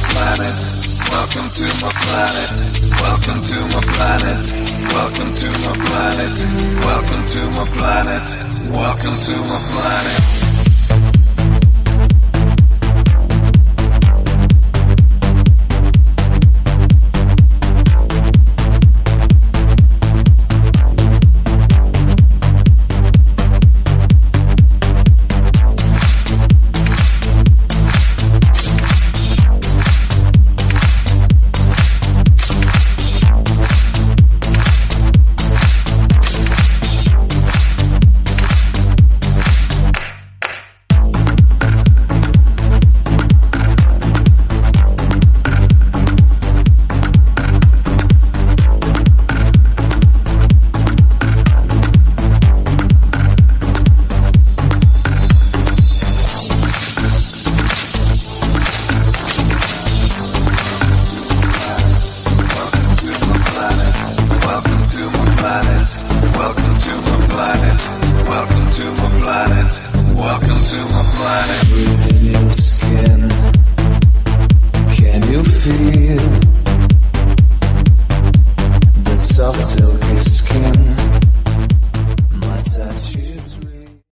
planet. Welcome to my planet. Welcome to my planet. Welcome to my planet. Welcome to my planet. Welcome to my planet. Soft silky skin.